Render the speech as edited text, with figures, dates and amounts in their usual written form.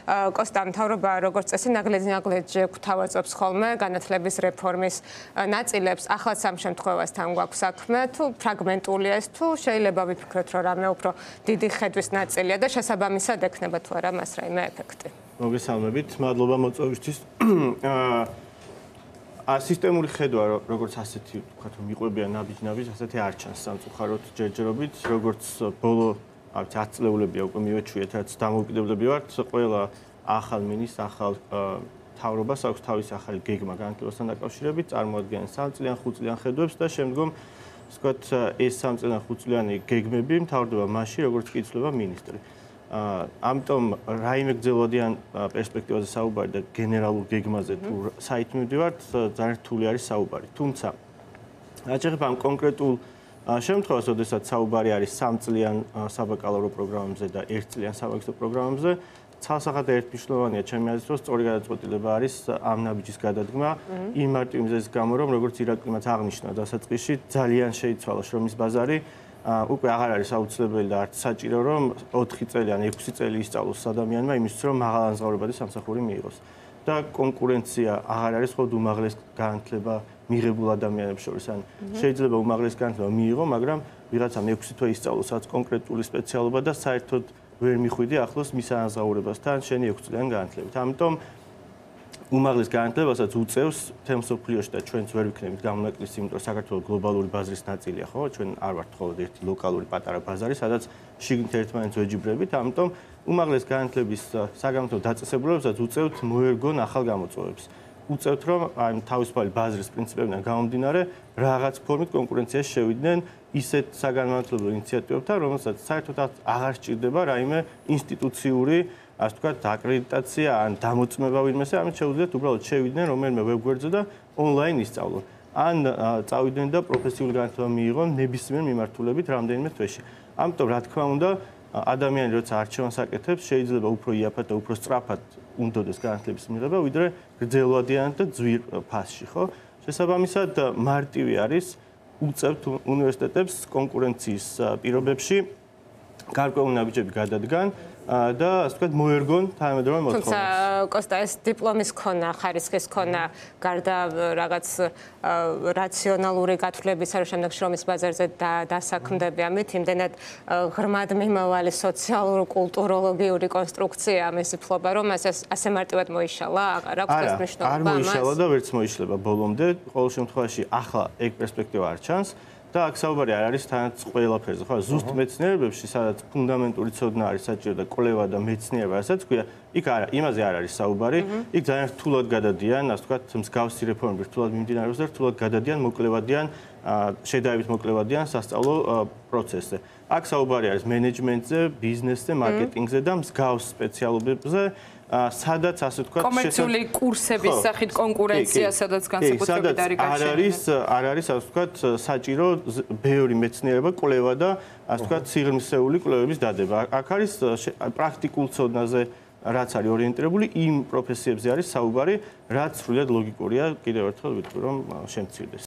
კოსტა მთავრობა როგორც წესი ნაგლეჯ-ნაგლეჯ გვთავაზობს ხოლმე განათლების რეფორმის ნაწილებს. ახლაც ამ შემთხვევასთან გვაქვს საქმე, თუ ფრაგმენტულია ეს, თუ შეიძლება ვიფიქროთ, რომ რამე უფრო დიდი ხედვის ნაწილია და შესაბამისად ექნება თუ არა მას რაიმე ეფექტი. მოგესალმებით, მადლობა მოწვევისთვის. სისტემური ხედვა, როგორც ასეთი, ვთქვათ, მიყვებიან ნაბიჯ-ნაბიჯ, ასეთი არ ჩანს სამწუხაროდ ჯერჯერობით, როგორც ბოლო 10 წლეულებია უკვე მივეჩვიეთ, რაც დამოუკიდებლები ვართ, ყველა ახალ მინისტრს, ახალ მთავრობას აქვს თავისი ახალი გეგმა განათლებასთან დაკავშირებით, წარმოადგენს 3 წლიან, 5 წლიან ხედვებს და შემდგომ, ვთქვათ, ეს 3 წლიან, 5 წლიანი გეგმები მთავრდება მასში, როგორც კი იცვლება მინისტრი. ამიტომ რაიმე გრძელვადიან პერსპექტივაზე საუბარი და გენერალურ გეგმაზე თუ საით მივდივართ, ძალიან რთული არის საუბარი. თუმცა, რაც შეეხება ამ კონკრეტულ შემთხვევას, როდესაც საუბარი არის 3 წლიან საბაკალავრო პროგრამებზე და 1 წლიან სამაგისტრო პროგრამებზე, ცალსახად ერთმნიშვნელოვანია ჩემი აზრით, რომ სწორი გადაწყვეტილება არის ამ ნაბიჯის გადადგმა იმ მარტივი მიზეზის გამო, რომ როგორც ირაკლიმაც აღნიშნა დასაწყისში, ძალიან შეიცვალა შრომის ბაზარი. უკვე აღარ არის აუცილებელი და არც საჭირო, რომ 4 წელი ან 6 წელი ისწავლოს ადამიანმა იმისთვის, რომ მაღალანაზღაურებადი სამსახური მიიღოს. და კონკურენცია აღარ არის მხოლოდ უმაღლესგანათლება მიღებულ ადამიანებს შორის. ან შეიძლება უმაღლესგანათლება მიიღო, მაგრამ ვიღაცამ 6 თვე ისწავლოს რაც კონკრეტული სპეციალობა და საერთოდ ვერ მიხვიდი ახლოს მის ანაზღაურებასთან შენი 6 წლიანი განათლებით. ამიტომ უმაღლეს განათლებასაც უწევს მთელ მსოფლიოში და ჩვენც ვერ ვიქნებით გამონაკლისი, იმიტომ რომ საქართველოს გლობალური ბაზრის ნაწილია, ხო? ჩვენ არ ვართ მხოლოდ ერთი ლოკალური პატარა ბაზარი, სადაც შიგნით ერთმანეთს ვეჯიბრებით, ამიტომ უმაღლეს განათლების საგანმანათლებლო დაწესებულებებსაც უწევთ მოერგონ ახალ გამოწვევებს. უწევთ, რომ აი თავისუფალი ბაზრის პრინციპებიდან გამომდინარე, რაღაც ფორმით კონკურენციაში შევიდნენ ისეთ საგანმანათლებლო ინიციატივებთან, რომელსაც საერთოდ აღარ სჭირდება რაიმე ინსტიტუციური ასე ვთქვათ, აკრედიტაცია ან დამოწმება ვინმესე, ამით შეუძლიათ უბრალოდ შევიდნენ რომელიმე ვებგვერდზე და ონლაინ ისწავლონ. ან წავიდნენ და პროფესიული განათლება მიიღონ ნებისმიერ მიმართულებით რამდენიმე თვეში. ამიტომ, რა თქმა უნდა, ადამიანი როცა არჩევანს აკეთებს, შეიძლება უფრო იაფად და უფრო სწრაფად უნდოდეს განათლების მიღება, ვიდრე გრძელვადიან და ძვირ ფასში, ხო? შესაბამისად, მარტივი არის უწევთ უნივერსიტეტებს კონკურენციის პირობებში გარკვეული ნაბიჯები გადადგან და ასე ვთქვათ მოერგონ თანამედროვე მოთხოვნებს. თუმცა კოსტა ეს დიპლომის ქონა, ხარისხის ქონა, გარდა რაღაც რაციონალური გათვლების არ შემდეგ შრომის ბაზარზე დასაქმდები ამით, იმდენად ღრმად მიმავალი სოციალურ-კულტუროლოგიური კონსტრუქცია ამისი ფლობა, რომ ასე მარტივად მოიშალა, აღარ აქვს ეს მნიშვნელობა ამას? არ მოიშალა და ვერც მოიშლება ბოლომდე. ყოველ შემთხვევაში ახლა ეგ პერსპექტივა არ ჩანს. და აქ საუბარი არ არის თანაც ყველაფერზე, ხო? ზუსტ მეცნიერებებში, სადაც ფუნდამენტური ცოდნა არის საჭირო და კვლევა და მეცნიერება, რასაც ქვია, იქ იმაზე არ არის საუბარი. იქ ძალიან რთულად გადადიან, ასე ვთქვათ, მსგავსი რეფორმები რთულად მიმდინარეობს და რთულად გადადიან მოკლევადიან, შედარებით მოკლევადიან სასწავლო პროცესზე. აქ საუბარი არის მენეჯმენტზე, ბიზნესზე, მარკეტინგზე და მსგავს სპეციალობებზე. სადაც ასე ვთქვათ კომერციული კურსების სახით კონკურენცია, სადაც განსაკუთრებით არის გაჩენილი. არ არის ასე ვთქვათ საჭირო ბევრი მეცნიერება, კვლევა და ასე ვთქვათ სიღრმისეული კვლევების დადება. აქ არის პრაქტიკულ ცოდნაზე რაც არის ორიენტირებული იმ პროფესიებზე არის საუბარი, რაც სრულიად ლოგიკურია, კიდევ ერთხელ ვიტყვი რომ შემცირდეს.